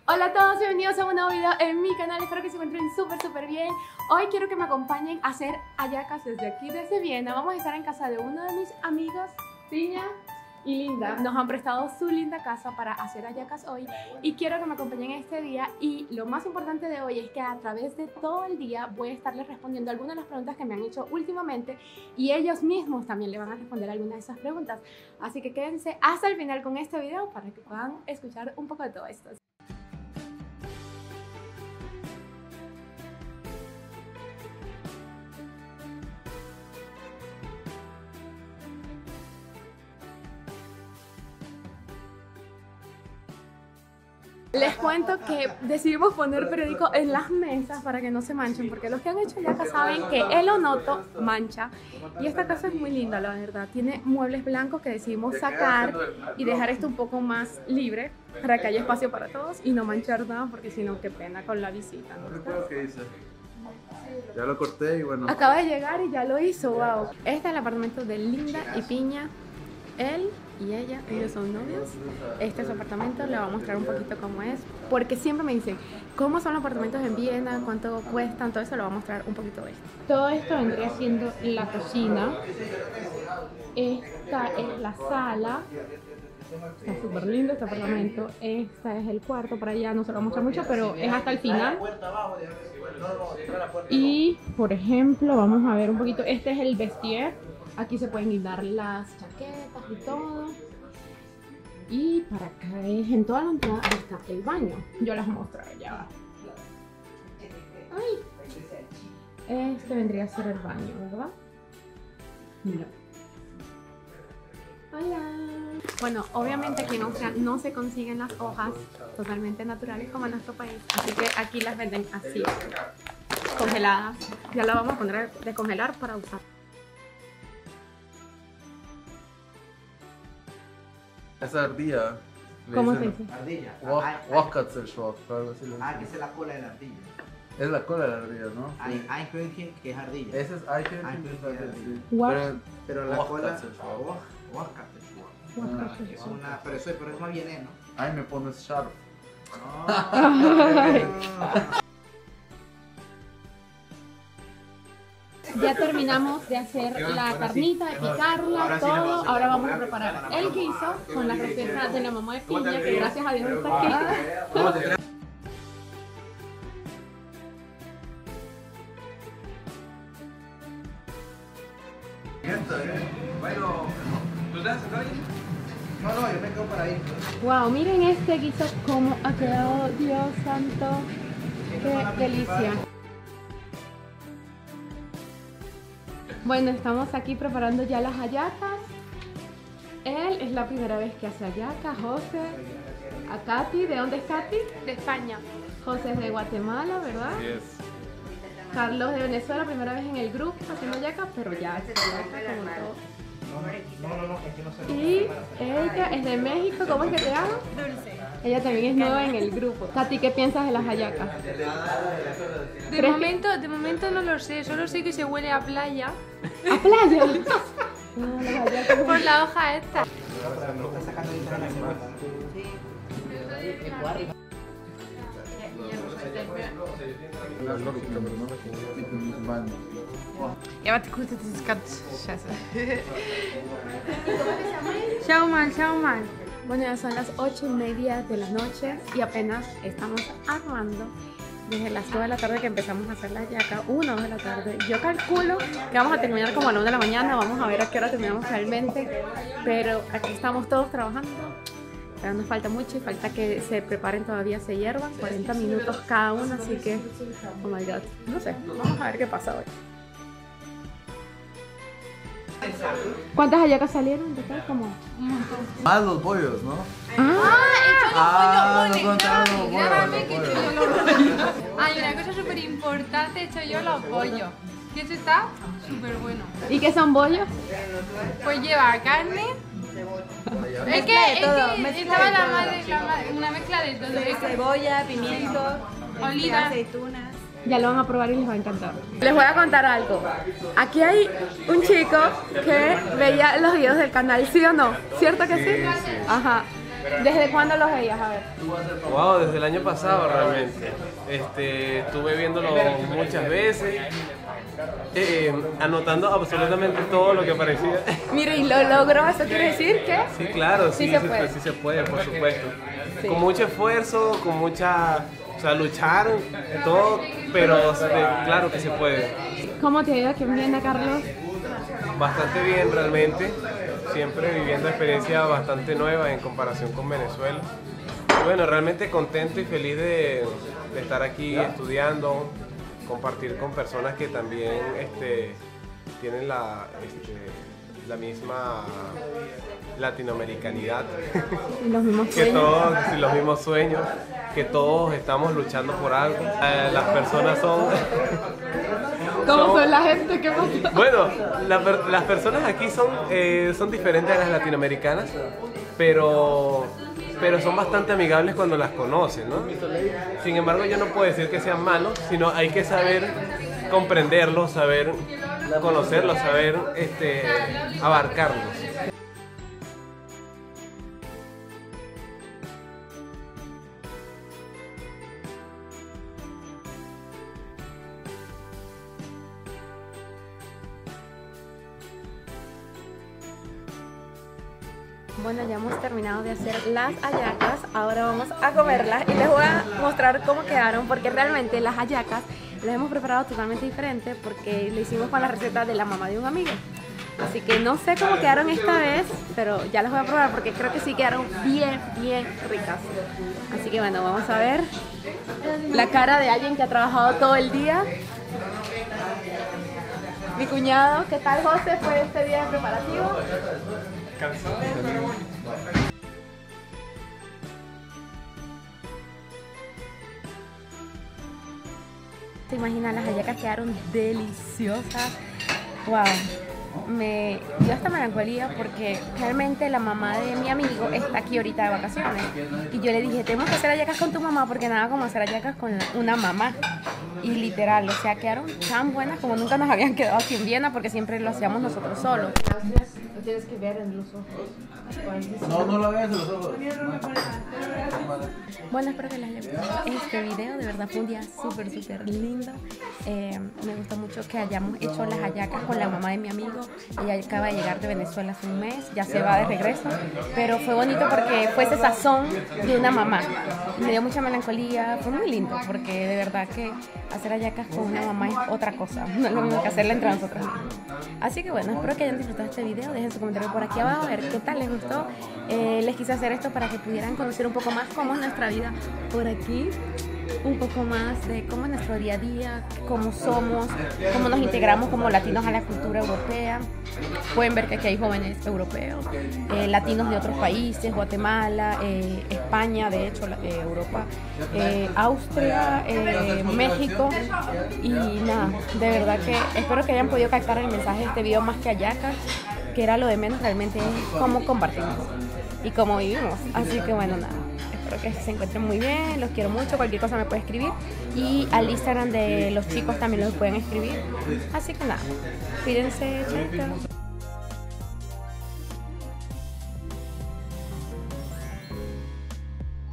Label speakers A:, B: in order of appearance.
A: Hola a todos, bienvenidos a un nuevo video en mi canal, espero que se encuentren súper bien. Hoy quiero que me acompañen a hacer hallacas desde aquí, desde Viena. Vamos a estar en casa de una de mis amigas, Piña y Linda. Nos han prestado su linda casa para hacer hallacas hoy y quiero que me acompañen este día. Y lo más importante de hoy es que a través de todo el día voy a estarles respondiendo algunas de las preguntas que me han hecho últimamente y ellos mismos también le van a responder algunas de esas preguntas. Así que quédense hasta el final con este video para que puedan escuchar un poco de todo esto. Les cuento que decidimos poner periódico en las mesas para que no se manchen, porque los que han hecho hallacas saben que el onoto mancha. Y esta casa es muy linda, la verdad. Tiene muebles blancos que decidimos sacar y dejar esto un poco más libre para que haya espacio para todos y no manchar nada, porque si no, qué pena con la visita, ¿no?
B: Recuerdo que hice. Ya lo corté y bueno.
A: Acaba de llegar y ya lo hizo, wow. Este es el apartamento de Linda y Piña. Él y ella, ellos son novios. Este es su apartamento, le voy a mostrar un poquito cómo es, porque siempre me dicen cómo son los apartamentos en Viena, cuánto cuestan, todo eso lo voy a mostrar un poquito de esto. Todo esto vendría siendo la cocina. Esta es la sala. Está súper lindo este apartamento. Este es el cuarto, por allá no se lo voy a mostrar mucho, pero es hasta el final. Y por ejemplo, vamos a ver un poquito, este es el vestier. Aquí se pueden guindar las chaquetas y todo. Y para acá es, en toda la entrada está el baño. Yo les muestro, ya va. Ay. Este vendría a ser el baño, ¿verdad? Mira. Hola. Bueno, obviamente aquí en Austria no se consiguen las hojas totalmente naturales como en nuestro país. Así que aquí las venden así, congeladas. Ya las vamos a poner a descongelar para usar.
B: Esa ardilla.
A: ¿Cómo se dice?
C: Ardilla.
B: Wachkatzelschwab, algo así.
C: Que esa es la cola de la ardilla.
B: Es la cola de la ardilla, ¿no?
C: Hay Eichhörnchen, que es ardilla.
B: Ese es Eichhörnchen,
C: Pero la cola...
B: Wachkatzelschwab.
C: Wachkatzelschwab. Pero es más bien, ¿no?
B: Ahí me pones sharp.
A: Ya terminamos de hacer la carnita, de picarla, todo. Ahora vamos a preparar el guiso con la receta de la mamá de Piña, que gracias a Dios está aquí.
C: Bueno, ¿tú te has sentado ahí? No, yo me quedo por ahí.
A: Wow, miren este guiso cómo ha quedado, Dios santo. Qué delicia. Bueno, estamos aquí preparando ya las hallacas. Él es la primera vez que hace hallacas. José, a Katy. ¿De dónde es Katy? De España. José es de Guatemala, ¿verdad?
B: Yes.
A: Carlos de Venezuela, primera vez en el grupo haciendo hallacas, pero ya está como todo.
C: No, es que no se
A: Y ella es de México. ¿Cómo es que te llamas? Dulce. Ella también es nueva en el grupo. Katy, ¿qué piensas de las hallacas?
D: De momento no lo sé, solo sé que se huele a playa.
A: ¿A playa? No, las hallacas.
D: Por la hoja esta.
B: La lógica, pero no la que en mis manos.
D: Ja, wat goed, het is kat zetten. Schau mal.
A: Bueno, ya son las 8:30 de la noche y apenas estamos armando. Desde las 2 de la tarde que empezamos a hacer la hallaca, 1 o 2 de la tarde. Yo calculo que vamos a terminar como a las 1 de la mañana, vamos a ver a qué hora terminamos realmente. Pero aquí estamos todos trabajando, pero nos falta mucho y falta que se preparen todavía, se hiervan, 40 minutos cada uno, así que, oh my god, no sé, vamos a ver qué pasa hoy. ¿Cuántas hallacas salieron? Como...
B: Más los bollos, ¿no?
D: He hecho
B: no contaron los bollos.
D: Grábame que he hecho yo los pollos. Hay una cosa súper importante, he hecho yo los pollos. Y eso está súper bueno.
A: ¿Y qué son bollos?
D: Pues lleva carne. Es que estaba la madre, una mezcla de todo.
E: Cebolla, pimiento,
D: Oliva.
E: aceitunas.
A: Ya lo van a probar y les va a encantar. Les voy a contar algo. Aquí hay un chico que veía los videos del canal, ¿sí o no? ¿Cierto que sí? Ajá. ¿Desde cuándo los veías? A ver.
B: Wow, desde el año pasado realmente. Estuve viéndolo muchas veces, anotando absolutamente todo lo que aparecía.
A: Mire, y lo logró, ¿eso quiere decir que?
B: Sí, claro,
A: sí
B: se puede, por supuesto.
A: Sí.
B: Con mucho esfuerzo, con mucha... O sea, luchar, todo, pero claro que se puede.
A: ¿Cómo te ha ido aquí en Viena, Carlos?
B: Bastante bien realmente, siempre viviendo experiencias bastante nuevas en comparación con Venezuela. Y bueno, realmente contento y feliz de estar aquí estudiando, compartir con personas que también tienen la misma latinoamericanidad,
A: Los mismos
B: que
A: sueños.
B: todos, sí, los mismos sueños, que todos estamos luchando por algo. Las personas son...
A: ¿Cómo son la gente? ¿Qué pasa?
B: Bueno, las personas aquí son diferentes a las latinoamericanas, pero son bastante amigables cuando las conocen, ¿no? Sin embargo, yo no puedo decir que sean malos, sino hay que saber comprenderlos, saber conocerlos, saber abarcarlos.
A: Bueno, ya hemos terminado de hacer las hallacas, ahora vamos a comerlas y les voy a mostrar cómo quedaron, porque realmente las hallacas las hemos preparado totalmente diferente porque lo hicimos con la receta de la mamá de un amigo. Así que no sé cómo quedaron esta vez, pero ya las voy a probar porque creo que sí quedaron bien ricas. Así que bueno, vamos a ver la cara de alguien que ha trabajado todo el día. Mi cuñado, ¿qué tal, José? ¿Fue este día de preparativo?
B: ¿Cansado?
A: ¿Te imaginas? Las hallacas quedaron deliciosas. Wow. Me dio hasta melancolía porque realmente la mamá de mi amigo está aquí ahorita de vacaciones. Y yo le dije, tenemos que hacer hallacas con tu mamá porque nada como hacer hallacas con una mamá. Y literal, o sea, quedaron tan buenas como nunca nos habían quedado aquí en Viena porque siempre lo hacíamos nosotros solos. Lo tienes que ver en los ojos.
C: No lo veas en los ojos.
A: Bueno, espero que les haya gustado este video. De verdad fue un día súper lindo. Me gustó mucho que hayamos hecho las hallacas con la mamá de mi amigo. Ella acaba de llegar de Venezuela hace un mes, ya se va de regreso. Pero fue bonito porque fue ese sazón de una mamá. Me dio mucha melancolía, fue muy lindo porque de verdad que hacer hallacas con una mamá es otra cosa. No es lo mismo que hacerla entre nosotros mismos. Así que bueno, espero que hayan disfrutado este video. Dejen su comentario por aquí abajo a ver qué tal les gustó. Les quise hacer esto para que pudieran conocer un poco más cómo es nuestra vida por aquí, un poco más de cómo es nuestro día a día, cómo somos, cómo nos integramos como latinos a la cultura europea. Pueden ver que aquí hay jóvenes europeos, latinos de otros países, Guatemala, España, de hecho, Europa, Austria, México. Y nada, de verdad que espero que hayan podido captar el mensaje de este video más que hallacas, que era lo de menos, realmente es cómo compartimos y cómo vivimos. Así que bueno, nada, espero que se encuentren muy bien, los quiero mucho, cualquier cosa me puede escribir y al Instagram de los chicos también los pueden escribir. Así que nada, cuídense, chao.